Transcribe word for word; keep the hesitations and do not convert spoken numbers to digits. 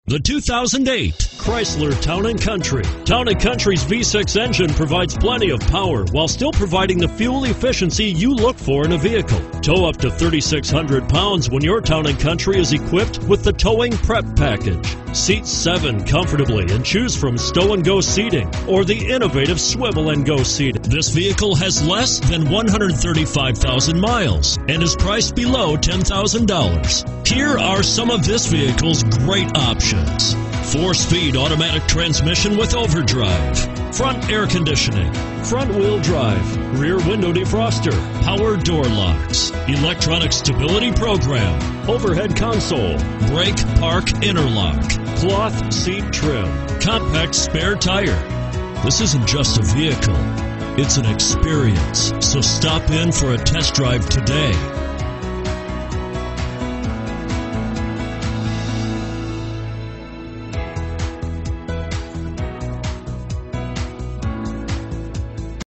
The two thousand eight Chrysler Town and Country. Town and Country's V six engine provides plenty of power while still providing the fuel efficiency you look for in a vehicle. Tow up to thirty-six hundred pounds when your Town and Country is equipped with the Towing Prep Package. Seat seven comfortably and choose from stow and go seating or the innovative swivel and go seating. This vehicle has less than one hundred thirty-five thousand miles and is priced below ten thousand dollars. Here are some of this vehicle's great options. Four-speed automatic transmission with overdrive, front air conditioning, front-wheel drive, rear window defroster, power door locks, electronic stability program, overhead console, brake park interlock, cloth seat trim, compact spare tire. This isn't just a vehicle, it's an experience. So stop in for a test drive today.